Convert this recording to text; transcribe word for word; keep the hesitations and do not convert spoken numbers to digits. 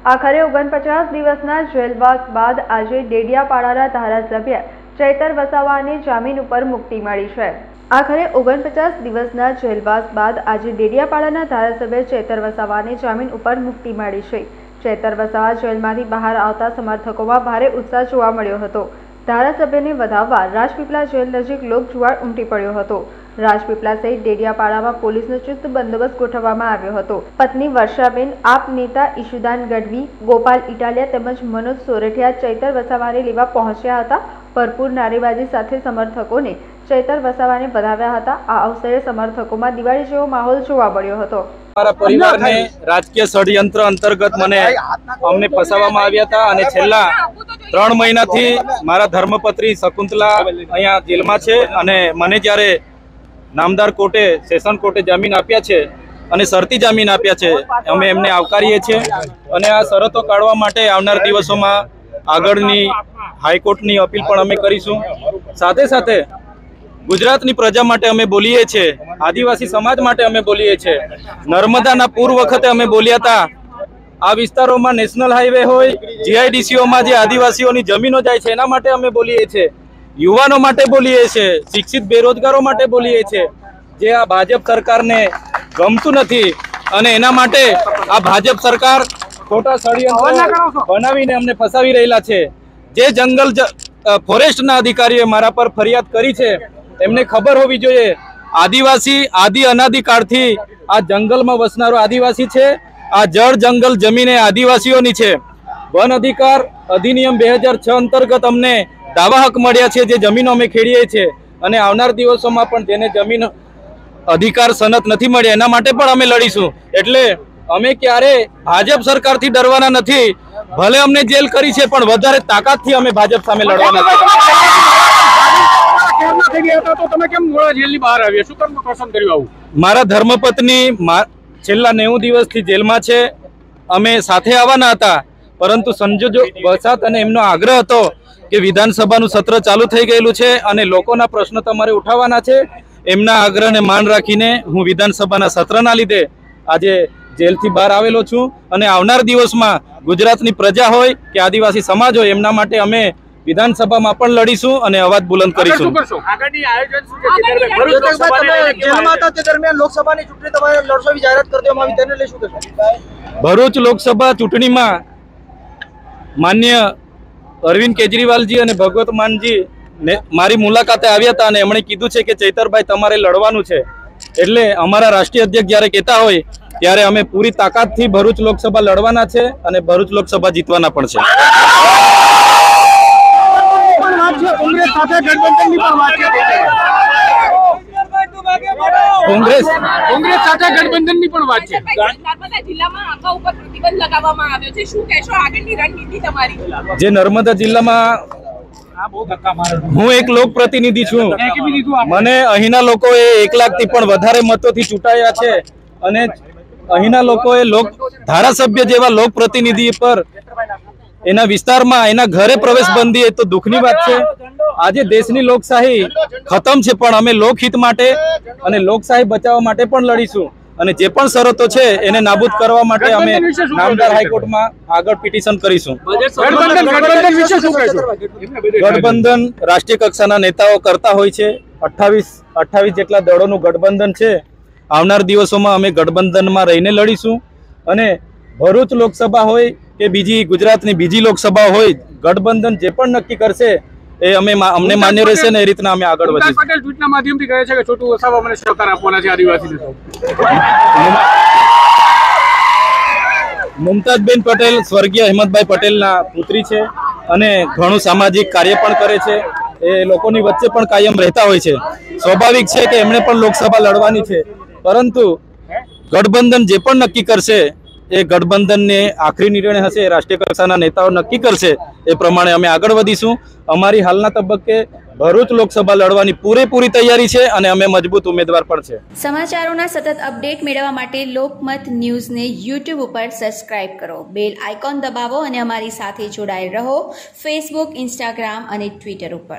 આખરે ઓગણપચાસ દિવસના જેલવાસ બાદ આજે ડેડિયાપાડાના ધારાસભ્ય ચૈતર વસાવાને જામીન ઉપર મુક્તિ મળી છે। આખરે ઓગણપચાસ દિવસના જેલવાસ બાદ આજે ડેડિયાપાડાના ધારાસભ્ય ચૈતર વસાવાને જામીન ઉપર મુક્તિ મળી છે। ચૈતર વસાવા જેલમાંથી બહાર આવતા સમર્થકોમાં ભારે ઉત્સાહ જોવા મળ્યો હતો। ધારાસભ્યને વધાવવા રાજપીપળા જેલ નજીક લોકજુવાળ ઉમટી પડ્યો હતો। રાજપીપળા સહિત ડેડિયાપાડામાં પોલીસનો ચુસ્ત બંદોબસ્ત ગોઠવવામાં આવ્યો હતો। પત્ની વર્ષાબેન, આપ નેતા ઈશુદાન ગઢવી, ગોપાલ ઇટાલિયા તેમજ મનોજ સોરઠિયા ચૈતર વસાવાને લેવા પહોંચ્યા હતા। ભરપૂર નારેબાજી સાથે સમર્થકોને ચૈતર વસાવાને વધાવ્યા હતા। આ અવસરે સમર્થકોમાં દિવાળી જેવો માહોલ જોવા મળ્યો હતો। મારા પરિવારને રાજકીય ષડયંત્ર અંતર્ગત મને અમને ફસાવવામાં આવ્યા હતા અને છેલ્લા ત્રણ મહિનાથી મારા ધર્મપત્ની શકુંતલા અહીંયા જેલમાં છે અને મને જ્યારે નામદાર કોર્ટે સેશન કોર્ટે જામીન આપ્યા છે અને શરતી જામીન આપ્યા છે, અમે એમને આવકારીએ છીએ અને આ શરતો કાઢવા માટે આવનાર દિવસોમાં આગળની હાઈકોર્ટની અપીલ પણ અમે કરીશું। સાથે સાથે ગુજરાતની પ્રજા માટે અમે બોલીએ છીએ, આદિવાસી સમાજ માટે અમે બોલીએ છીએ। નર્મદાના પૂર વખતે અમે બોલ્યા હતા, આ વિસ્તારોમાં નેશનલ હાઈવે હોય, જીઆઈડીસીઓમાં જે આદિવાસીઓની જમીનો જાય છે એના માટે અમે બોલીએ છીએ, યુવાનો માટે બોલીએ છીએ, શિક્ષિત બેરોજગારો માટે બોલીએ છીએ, જે આ ભાજપ સરકારને ગમતું નથી અને એના માટે આ ભાજપ સરકાર ખોટા ષડયંત્ર બનાવીને અમને ફસાવી રહેલા છે। જે જંગલ ફોરેસ્ટના અધિકારીએ મારા પર ફરિયાદ કરી છે એમને ખબર હોવી જોઈએ, આદિવાસી આદિ અનાદિ કાળથી આ જંગલમાં વસનારો આદિવાસી છે। આ જળ જંગલ જમીન આદિવાસીઓની છે। વન અધિકાર અધિનિયમ બે હજાર છ અંતર્ગત અમને દાવા હક મળ્યા છે, જે જમીનો અમે ખેડીએ છીએ અને આવનાર દિવસોમાં પણ જેને જમીન અધિકાર સનદ નથી મળ્યા એના માટે પણ અમે લડીશું। એટલે અમે ક્યારે ભાજપ સરકારથી ડરવાના નથી, ભલે અમને જેલ કરી છે પણ વધારે તાકાતથી અમે ભાજપ સામે લડવાના છે। મારા ધર્મપત્ની છેલ્લા નેવું દિવસથી જેલમાં છે, અમે સાથે આવવાના હતા પરંતુ સંજોગો વસાત અને એમનો આગ્રહ હતો કે વિધાનસભાનું સત્ર ચાલુ થઈ ગયેલું છે અને લોકોના પ્રશ્નો તમારે ઉઠાવવાના છે, એમના આગ્રહને માન રાખીને હું વિધાનસભાના સત્રના લીધે આજે જેલથી બહાર આવેલો છું અને આવનાર દિવસમાં ગુજરાતની પ્રજા હોય કે આદિવાસી સમાજ હોય એમના માટે અમે વિધાનસભામાં પણ લડીશું અને અવાજ બુલંદ કરીશું। ભરૂચ લોકસભા ચૂંટણીમાં માન્ય અરવિંદ કેજરીવાલજી અને ભગવત માનજી મારી મુલાકાતે આવ્યા હતા અને એમણે કીધું છે કે ચૈતરભાઈ તમારે લડવાનું છે, એટલે અમારા રાષ્ટ્રીય અધ્યક્ષ જ્યારે કહેતા હોય ત્યારે અમે પૂરી તાકાતથી ભરૂચ લોકસભા લડવાના છે અને ભરૂચ લોકસભા જીતવાના પણ છે। કોંગ્રેસ કોંગ્રેસ સાથે ગઠબંધનની પણ વાત છે। નર્મદા જિલ્લામાં આંબા ઉપર પ્રતિબંધ લગાવવામાં આવ્યો છે, શું કહેશો આગળની રણનીતિ તમારી? જે નર્મદા જિલ્લામાં હું એક લોક પ્રતિનિધિ છું, મને અહીંના લોકોએ એક લાખથી પણ વધારે મતોથી ચૂંટાયા છે અને અહીંના લોકોએ લોક ધારાસભ્ય જેવા લોક પ્રતિનિધિ પર એના વિસ્તારમાં એના ઘરે પ્રવેશ બંધી તો દુઃખની વાત છે। આજે દેશની લોકશાહી ખતમ છે પણ અમે લોકહિત માટે અને લોકશાહી બચાવવા માટે પણ લડીશું અને જે પણ શરતો છે એને નાબૂદ કરવા માટે અમે નામદાર હાઈકોર્ટમાં આગળ પિટિશન કરીશું। ગઠબંધન રાષ્ટ્રીય કક્ષાના નેતાઓ કરતા હોય છે, અઠ્ઠાવીસ અઠ્ઠાવીસ જેટલા દળોનું ગઠબંધન છે। આવનાર દિવસોમાં અમે ગઠબંધનમાં રહીને લડીશું અને ભરૂચ લોકસભા હોય કે બીજી ગુજરાતની બીજી લોકસભા હોય, ગઠબંધન જે પણ નક્કી કરશે એ અમે અમને માન્ય રહેશે ને એ રીતના અમે આગળ વધીશું। પટેલ ટ્વીટના માધ્યમથી કહે છે કે છોટુ વસાવા મને સહકાર આપવાના છે આદિવાસી મુમતાજબેન પટેલ સ્વર્ગીય હેમંતભાઈ પટેલના પુત્રી છે અને ઘણું સામાજિક કાર્ય પણ કરે છે, એ લોકોની વચ્ચે પણ કાયમ રહેતા હોય છે। સ્વાભાવિક છે કે એમણે પણ લોકસભા લડવાની છે, પરંતુ ગઠબંધન જે પણ નક્કી કરશે એ ગઠબંધનને આખરી નિર્ણય હશે, રાષ્ટ્રીય કક્ષાના નેતાઓ નક્કી કરશે એ પ્રમાણે અમે આગળ વધીશું। અમારી હાલના તબક્કે ભરૂચ લોકસભા લડવાની પૂરેપૂરી તૈયારી છે અને અમે મજબૂત ઉમેદવાર પણ છે। સમાચારોના સતત અપડેટ મેળવવા માટે લોકમત ન્યૂઝને યુટ્યુબ ઉપર સબસ્ક્રાઇબ કરો, બેલ આઇકોન દબાવો અને અમારી સાથે જોડાયેલ રહો ફેસબુક, ઇન્સ્ટાગ્રામ અને ટ્વિટર ઉપર।